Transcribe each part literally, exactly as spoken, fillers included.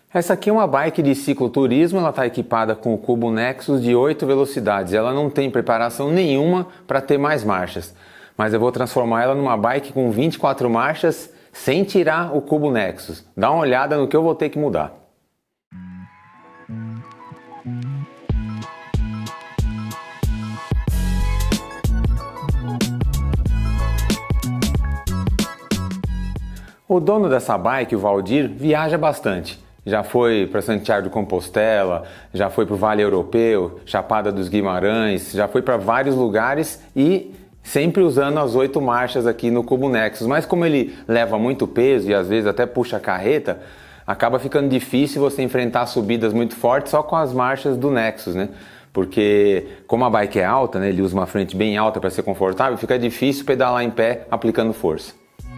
Essa aqui é uma bike de cicloturismo, ela está equipada com o Cubo Nexus de oito velocidades. Ela não tem preparação nenhuma para ter mais marchas, mas eu vou transformar ela numa bike com vinte e quatro marchas sem tirar o Cubo Nexus. Dá uma olhada no que eu vou ter que mudar. O dono dessa bike, o Valdir, viaja bastante. Já foi para Santiago de Compostela, já foi para o Vale Europeu, Chapada dos Guimarães, já foi para vários lugares e sempre usando as oito marchas aqui no Cubo Nexus. Mas como ele leva muito peso e às vezes até puxa a carreta, acaba ficando difícil você enfrentar subidas muito fortes só com as marchas do Nexus, né? Porque como a bike é alta, né, ele usa uma frente bem alta para ser confortável, fica difícil pedalar em pé aplicando força.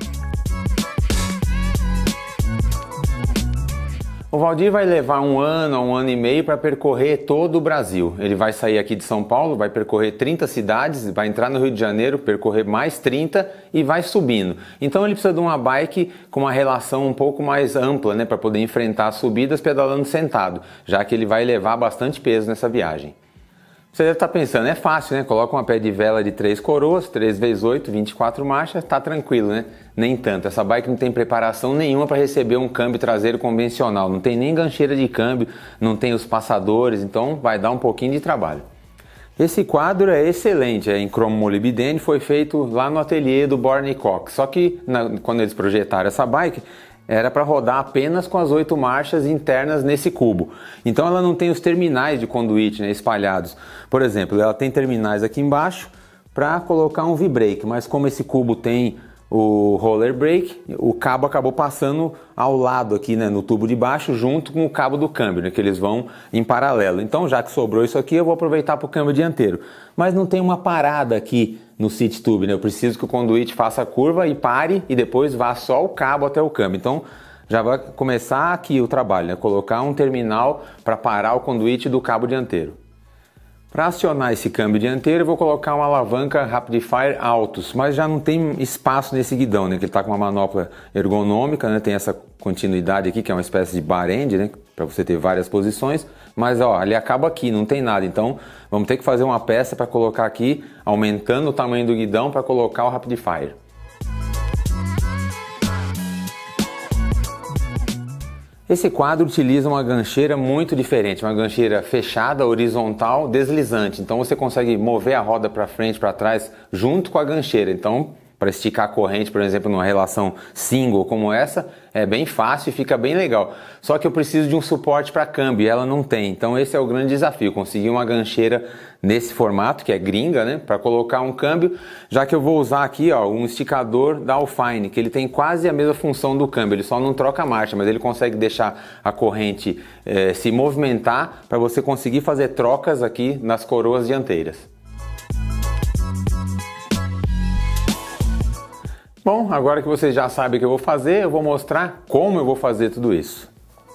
O Valdir vai levar um ano, um ano e meio para percorrer todo o Brasil. Ele vai sair aqui de São Paulo, vai percorrer trinta cidades, vai entrar no Rio de Janeiro, percorrer mais trinta e vai subindo. Então ele precisa de uma bike com uma relação um pouco mais ampla, né, para poder enfrentar as subidas pedalando sentado, já que ele vai levar bastante peso nessa viagem. Você deve estar pensando, é fácil, né? Coloca uma pé de vela de três coroas, três vezes oito, vinte e quatro marchas, tá tranquilo, né? Nem tanto. Essa bike não tem preparação nenhuma para receber um câmbio traseiro convencional. Não tem nem gancheira de câmbio, não tem os passadores, então vai dar um pouquinho de trabalho. Esse quadro é excelente, é em cromo molibdênio, foi feito lá no ateliê do Borne Cox. Só que na, quando eles projetaram essa bike, era para rodar apenas com as oito marchas internas nesse cubo. Então ela não tem os terminais de conduíte, né, espalhados. Por exemplo, ela tem terminais aqui embaixo para colocar um V-brake, mas como esse cubo tem o roller brake, o cabo acabou passando ao lado aqui, né, no tubo de baixo, junto com o cabo do câmbio, né, que eles vão em paralelo. Então, já que sobrou isso aqui, eu vou aproveitar para o câmbio dianteiro. Mas não tem uma parada aqui no seat tube, né? Eu preciso que o conduíte faça a curva e pare e depois vá só o cabo até o câmbio. Então, já vai começar aqui o trabalho, né? Colocar um terminal para parar o conduíte do cabo dianteiro. Para acionar esse câmbio dianteiro, eu vou colocar uma alavanca Rapidfire Altus, mas já não tem espaço nesse guidão, né? Que ele está com uma manopla ergonômica, né? Tem essa continuidade aqui, que é uma espécie de bar end, né? Para você ter várias posições, mas ó, ele acaba aqui, não tem nada. Então, vamos ter que fazer uma peça para colocar aqui, aumentando o tamanho do guidão para colocar o Rapidfire. Esse quadro utiliza uma gancheira muito diferente, uma gancheira fechada, horizontal, deslizante. Então você consegue mover a roda para frente, para trás, junto com a gancheira. Então, para esticar a corrente, por exemplo, numa relação single como essa, é bem fácil e fica bem legal. Só que eu preciso de um suporte para câmbio e ela não tem. Então esse é o grande desafio, conseguir uma gancheira nesse formato, que é gringa, né, para colocar um câmbio, já que eu vou usar aqui, ó, um esticador da Alfine, que ele tem quase a mesma função do câmbio, ele só não troca a marcha, mas ele consegue deixar a corrente eh, se movimentar para você conseguir fazer trocas aqui nas coroas dianteiras. Bom, agora que vocês já sabem o que eu vou fazer, eu vou mostrar como eu vou fazer tudo isso.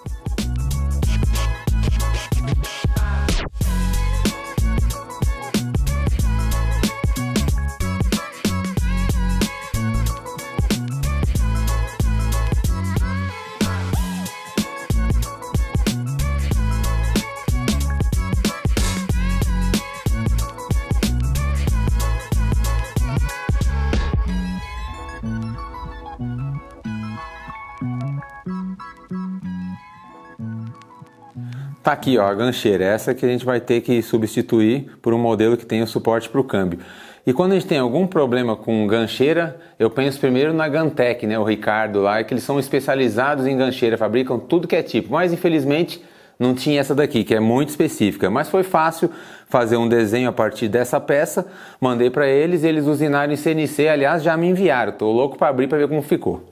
Tá aqui, ó, a gancheira, essa que a gente vai ter que substituir por um modelo que tenha suporte para o câmbio. E quando a gente tem algum problema com gancheira, eu penso primeiro na Gantec, né, o Ricardo lá, que eles são especializados em gancheira, fabricam tudo que é tipo, mas infelizmente não tinha essa daqui, que é muito específica, mas foi fácil fazer um desenho a partir dessa peça, mandei para eles, eles usinaram em C N C, aliás já me enviaram, tô louco para abrir para ver como ficou.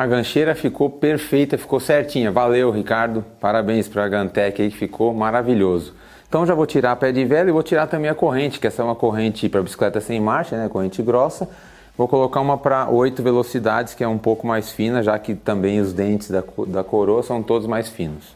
A gancheira ficou perfeita, ficou certinha. Valeu, Ricardo. Parabéns para a Gantec aí, que ficou maravilhoso. Então já vou tirar a pé de vela e vou tirar também a corrente, que essa é uma corrente para bicicleta sem marcha, né? Corrente grossa. Vou colocar uma para oito velocidades, que é um pouco mais fina, já que também os dentes da, da coroa são todos mais finos.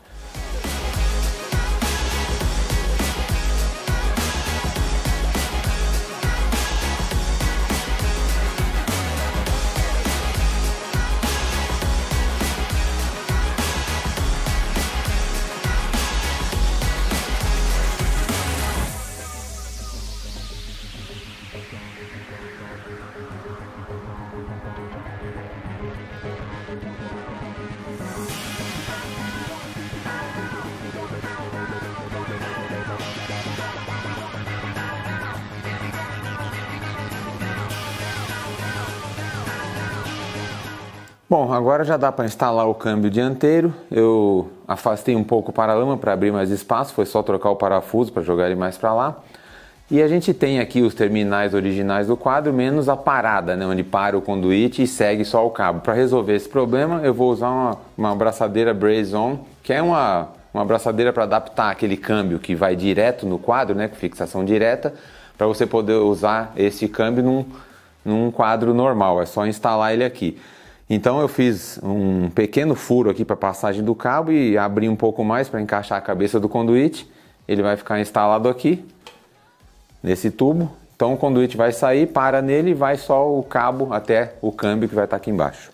Bom, agora já dá para instalar o câmbio dianteiro. Eu afastei um pouco o paralama para abrir mais espaço, foi só trocar o parafuso para jogar ele mais para lá. E a gente tem aqui os terminais originais do quadro, menos a parada, né, onde para o conduíte e segue só o cabo. Para resolver esse problema, eu vou usar uma, uma abraçadeira Braze-On, que é uma, uma abraçadeira para adaptar aquele câmbio que vai direto no quadro, né, com fixação direta, para você poder usar esse câmbio num, num quadro normal. É só instalar ele aqui. Então eu fiz um pequeno furo aqui para passagem do cabo e abri um pouco mais para encaixar a cabeça do conduíte. Ele vai ficar instalado aqui, nesse tubo. Então o conduíte vai sair, para nele e vai só o cabo até o câmbio que vai estar aqui embaixo.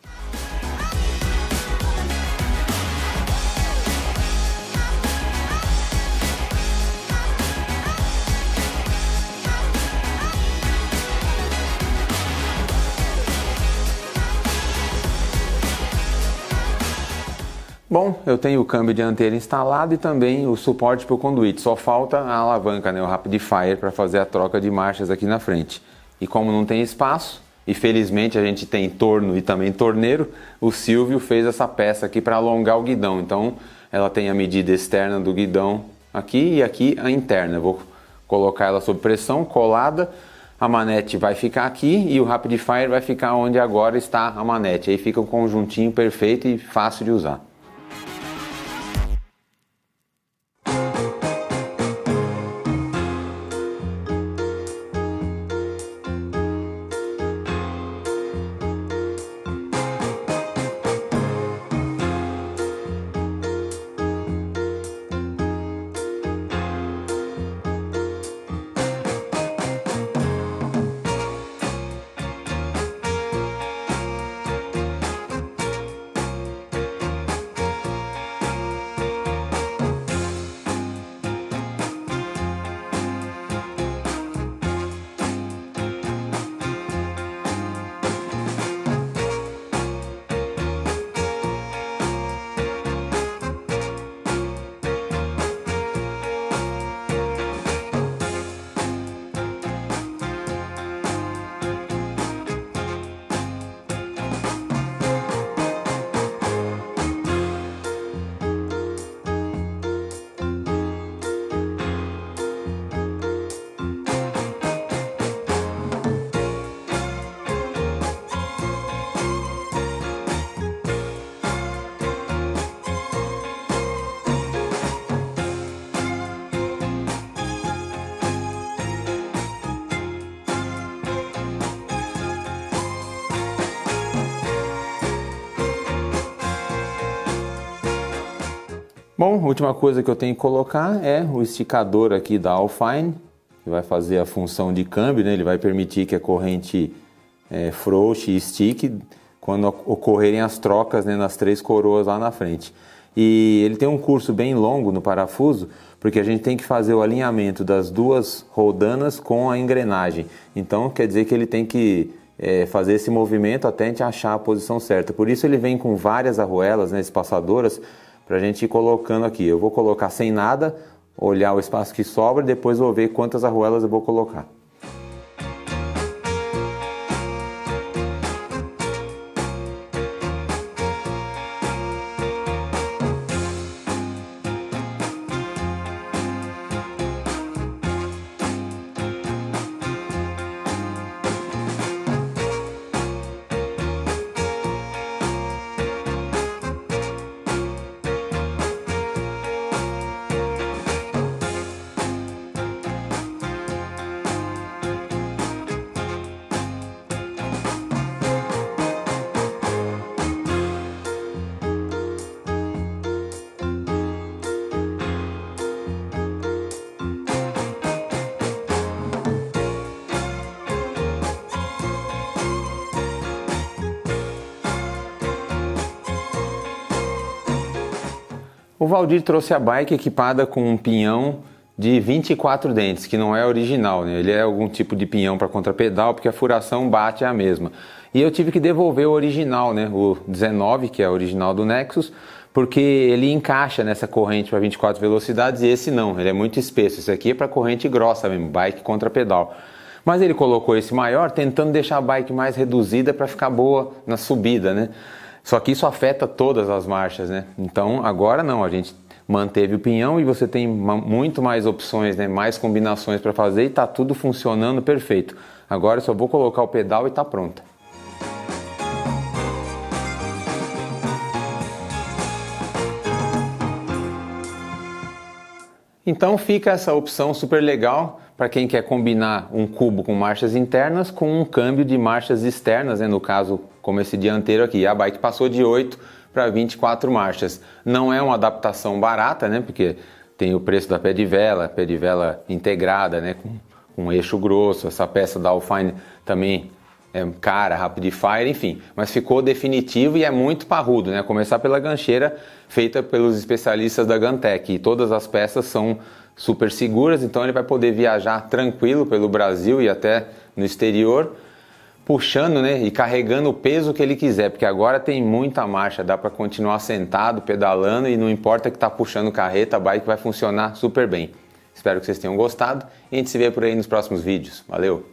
Bom, eu tenho o câmbio dianteiro instalado e também o suporte para o conduíte. Só falta a alavanca, né, o Rapid Fire, para fazer a troca de marchas aqui na frente. E como não tem espaço, e felizmente a gente tem torno e também torneiro, o Silvio fez essa peça aqui para alongar o guidão. Então ela tem a medida externa do guidão aqui e aqui a interna. Eu vou colocar ela sob pressão, colada. A manete vai ficar aqui e o Rapid Fire vai ficar onde agora está a manete. Aí fica um conjuntinho perfeito e fácil de usar. Bom, a última coisa que eu tenho que colocar é o esticador aqui da Alfine, que vai fazer a função de câmbio, né? Ele vai permitir que a corrente é, frouxe e estique quando ocorrerem as trocas, né, nas três coroas lá na frente. E ele tem um curso bem longo no parafuso, porque a gente tem que fazer o alinhamento das duas roldanas com a engrenagem. Então quer dizer que ele tem que é, fazer esse movimento até a gente achar a posição certa. Por isso ele vem com várias arruelas, né, espaçadoras, para a gente ir colocando aqui. Eu vou colocar sem nada, olhar o espaço que sobra e depois vou ver quantas arruelas eu vou colocar. O Valdir trouxe a bike equipada com um pinhão de vinte e quatro dentes, que não é original, né? Ele é algum tipo de pinhão para contrapedal, porque a furação bate a mesma. E eu tive que devolver o original, né? O dezenove, que é o original do Nexus, porque ele encaixa nessa corrente para vinte e quatro velocidades e esse não, ele é muito espesso. Esse aqui é para corrente grossa mesmo, bike contrapedal. Mas ele colocou esse maior, tentando deixar a bike mais reduzida para ficar boa na subida, né? Só que isso afeta todas as marchas, né? Então agora não, a gente manteve o pinhão e você tem muito mais opções, né? Mais combinações para fazer e tá tudo funcionando perfeito. Agora eu só vou colocar o pedal e tá pronta. Então fica essa opção super legal para quem quer combinar um cubo com marchas internas com um câmbio de marchas externas, né? No caso, como esse dianteiro aqui. A bike passou de oito para vinte e quatro marchas. Não é uma adaptação barata, né? Porque tem o preço da pé de vela, pé de vela integrada, né? Com, com um eixo grosso. Essa peça da Alfine também é cara, Rapidfire, enfim. Mas ficou definitivo e é muito parrudo, né? A começar pela gancheira feita pelos especialistas da Gantec. E todas as peças são super seguras, então ele vai poder viajar tranquilo pelo Brasil e até no exterior, puxando, né, e carregando o peso que ele quiser, porque agora tem muita marcha, dá para continuar sentado, pedalando e não importa que tá puxando carreta, a bike vai funcionar super bem. Espero que vocês tenham gostado e a gente se vê por aí nos próximos vídeos. Valeu!